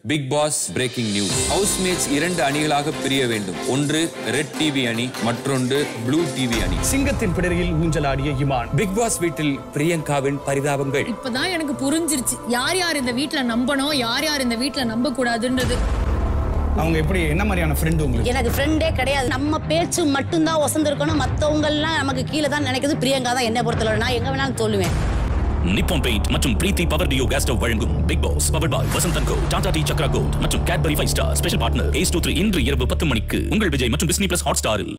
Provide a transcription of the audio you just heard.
Big Boss breaking news. Housemates 2 அணிகளாக பிரிய வேண்டும். ஒன்று ரெட் டிவி அணி, மற்றொன்று ப்ளூ டிவி அணி. சிங்கத்தின் பிடரியில் ஊஞ்சலாடிய இமான். பிக் பாஸ் வீட்டில் பிரியங்காவின் பரிதாபங்கள். இப்பதான் எனக்கு புரிஞ்சிருச்சு யார் யார் இந்த வீட்ல நம்பணும், யார் யார் இந்த வீட்ல நம்ப கூடாதுன்றது. அவங்க எப்படி என்ன மாதிரியான ஃப்ரெண்ட் உங்களுக்கு? எனக்கு ஃப்ரெண்டே கிடையாது. நம்ம பேச்சு மட்டும்தான் வசந்திருக்கணும். மற்றவங்க எல்லாம் நமக்கு கீழே தான் நினைக்கிறது. பிரியங்கா தான் என்ன பொறுத்தவரை. நான் எங்க வேணாலும் சொல்லுவேன். நிப்பான் பெயிண்ட் மற்றும் Preethi power duo gas stove வழங்கும் Bigg Boss powered by Vasanth & co, Tata tea Chakra gold மற்றும் Cadbury 5 star special partner ace 23 இன்று இரவு 10 மணிக்கு உங்கள் விஜய் மற்றும் டிஸ்னி+ ஹாட்ஸ்டாரில்.